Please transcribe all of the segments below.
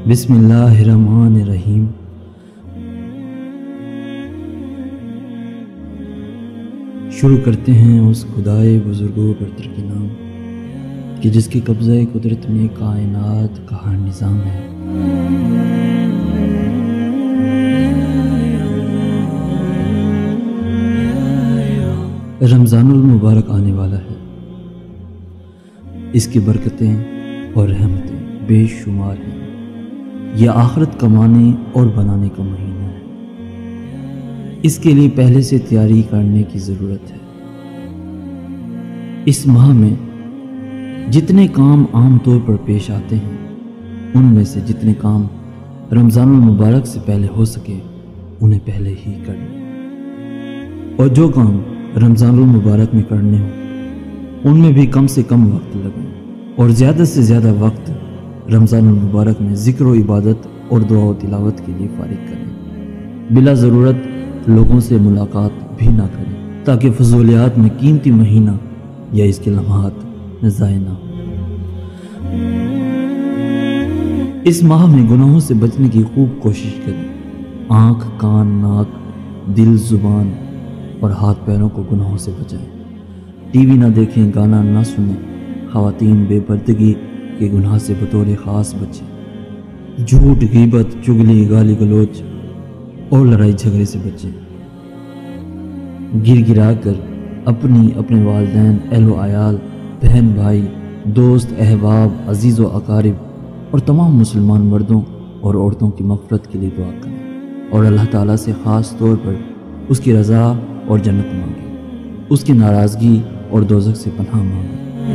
بسم اللہ الرحمن الرحیم۔ شروع کرتے ہیں اس خدائے بزرگوں برتر کے نام کہ جس کے قبضہ قدرت میں کائنات کا ہر نظام ہے۔ رمضان المبارک آنے والا ہے، اس کی برکتیں اور رحمتیں بے شمار ہیں۔ یہ آخرت کمانے اور بنانے کا مہینہ ہے، اس کے لیے پہلے سے تیاری کرنے کی ضرورت ہے۔ اس ماہ میں جتنے کام عام طور پر پیش آتے ہیں، ان میں سے جتنے کام رمضان المبارک سے پہلے ہو سکے انہیں پہلے ہی کر لیں، اور جو کام رمضان المبارک میں کرنے ہوں ان میں بھی کم سے کم وقت لگیں، اور زیادہ سے زیادہ وقت رمضان المبارک میں ذکر و عبادت اور دعا و تلاوت کے لیے فارغ کریں۔ بلا ضرورت لوگوں سے ملاقات بھی نہ کریں تاکہ فضولیات میں قیمتی مہینہ یا اس کے لمحات ضائع نہ ہو۔ اس ماہ میں گناہوں سے بچنے کی خوب کوشش کریں۔ آنکھ، کان، ناک، دل، زبان اور ہاتھ پیروں کو گناہوں سے بچائیں۔ ٹی وی نہ دیکھیں، گانا نہ سنیں۔ خواتین بے پردگی کے گناہ سے بطور خاص بچیں۔ جھوٹ، غیبت، چغلی، گالی گلوچ اور لڑائی جھگڑے سے بچیں۔ گر گرا کر اپنے والدین، اہل و عیال، بہن بھائی، دوست، احباب، عزیز و اقارب اور تمام مسلمان مردوں اور عورتوں کی مغفرت کے لیے دعا کریں، اور اللہ تعالیٰ سے خاص طور پر اس کی رضا اور جنت مانگیں، اس کی ناراضگی اور دوزخ سے پناہ مانگیں۔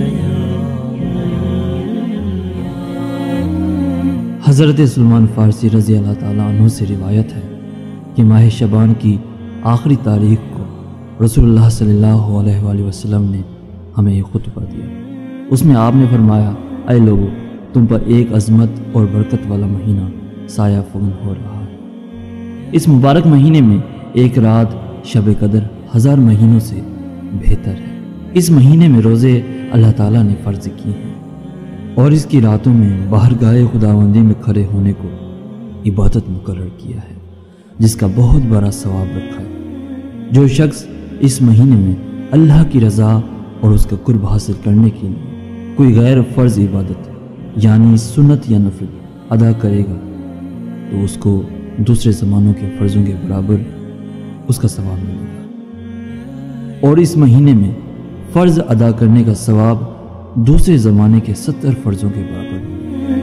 حضرت سلمان فارسی رضی اللہ تعالیٰ عنہ سے روایت ہے کہ ماہ شعبان کی آخری تاریخ کو رسول اللہ صلی اللہ علیہ وآلہ وسلم نے ہمیں یہ خطبہ دیا۔ اس میں آپ نے فرمایا، اے لوگو، تم پر ایک عظمت اور برکت والا مہینہ سایہ فگن ہو رہا ہے۔ اس مبارک مہینے میں ایک رات شب قدر 1000 مہینوں سے بہتر ہے۔ اس مہینے میں روزے اللہ تعالیٰ نے فرض کی ہیں، اور اس کی راتوں میں باہرگاہ خداوندی میں کھڑے ہونے کو عبادت مقرر کیا ہے، جس کا بہت بڑا ثواب رکھا ہے۔ جو شخص اس مہینے میں اللہ کی رضا اور اس کا قرب حاصل کرنے کے لیے کوئی غیر فرض عبادت یعنی سنت یا نفل ادا کرے گا تو اس کو دوسرے زمانوں کے فرضوں کے برابر اس کا ثواب ملے گا، اور اس مہینے میں فرض ادا کرنے کا ثواب دوسرے زمانے کے 70 فرضوں کے برابر ہے۔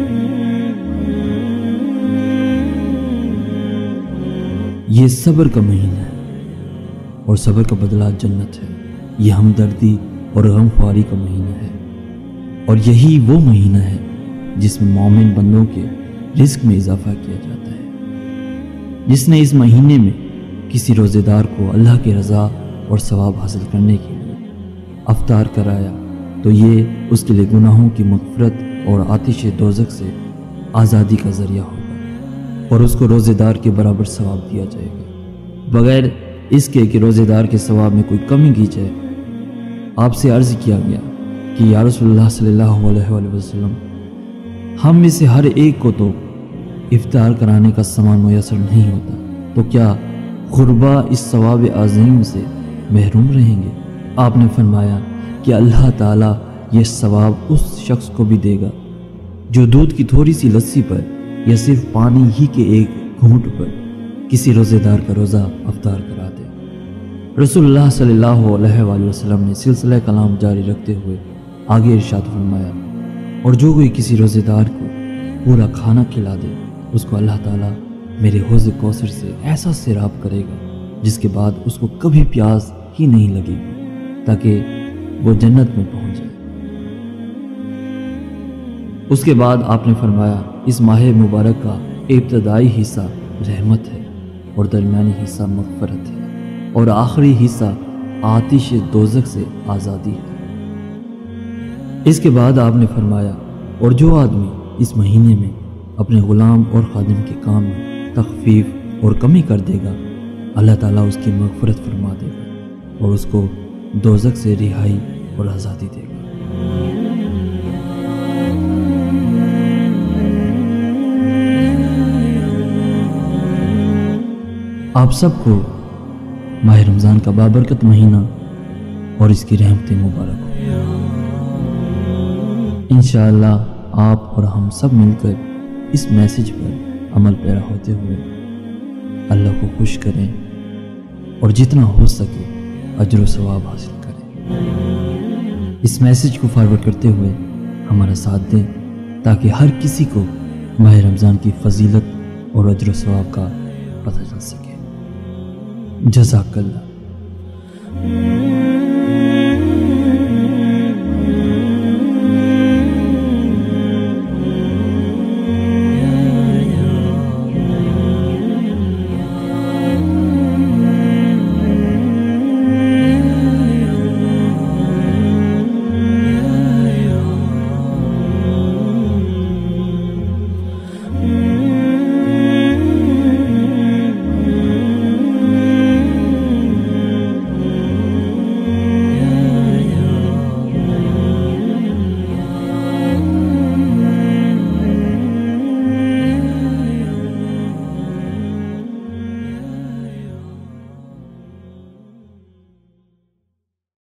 یہ صبر کا مہینہ ہے، اور صبر کا بدلہ جنت ہے۔ یہ ہمدردی اور غمخواری کا مہینہ ہے، اور یہی وہ مہینہ ہے جس میں مومن بندوں کے رزق میں اضافہ کیا جاتا ہے۔ جس نے اس مہینے میں کسی روزے دار کو اللہ کی رضا اور ثواب حاصل کرنے کے لیے افطار کرایا تو یہ اس کے لیے گناہوں کی مغفرت اور آتش دوزخ سے آزادی کا ذریعہ ہوگا، اور اس کو روزے دار کے برابر ثواب دیا جائے گا، بغیر اس کے کہ روزے دار کے ثواب میں کوئی کمی کی جائے۔ آپ سے عرض کیا گیا کہ یا رسول اللہ صلی اللہ علیہ وآلہ وسلم، ہم میں سے ہر ایک کو تو افطار کرانے کا سامان میسر نہیں ہوتا، تو کیا غربا اس ثواب عظیم سے محروم رہیں گے؟ آپ نے فرمایا کہ اللہ تعالیٰ یہ ثواب اس شخص کو بھی دے گا جو دودھ کی تھوڑی سی لسی پر یا صرف پانی ہی کے ایک گھونٹ پر کسی روزے دار کا روزہ افطار کرا دے۔ رسول اللہ صلی اللہ علیہ وآلہ وسلم نے سلسلہ کلام جاری رکھتے ہوئے آگے ارشاد فرمایا، اور جو کوئی کسی روزے دار کو پورا کھانا کھلا دے اس کو اللہ تعالیٰ میرے حوض کوثر سے ایسا سیراب کرے گا جس کے بعد اس کو کبھی پیاس ہی نہیں لگے گی، تاکہ وہ جنت میں پہنچ جائے۔ اس کے بعد آپ نے فرمایا، اس ماہ مبارک کا ابتدائی حصہ رحمت ہے، اور درمیانی حصہ مغفرت ہے، اور آخری حصہ آتش دوزخ سے آزادی ہے۔ اس کے بعد آپ نے فرمایا، اور جو آدمی اس مہینے میں اپنے غلام اور خادم کے کام میں تخفیف اور کمی کر دے گا، اللہ تعالیٰ اس کی مغفرت فرما دے گا، اور اس کو دوزخ سے رہائی اور آزادی دے گا۔ آپ سب کو ماہ رمضان کا بابرکت مہینہ اور اس کی رحمتیں مبارک ہو۔ انشاءاللہ آپ اور ہم سب مل کر اس میسج پر عمل پیرا ہوتے ہوئے اللہ کو خوش کریں اور جتنا ہو سکے اجر و ثواب حاصل کریں۔ اس میسج کو فارورڈ کرتے ہوئے ہمارا ساتھ دیں تاکہ ہر کسی کو ماہ رمضان کی فضیلت اور اجر و ثواب کا پتہ چل سکے۔ جزاک اللہ۔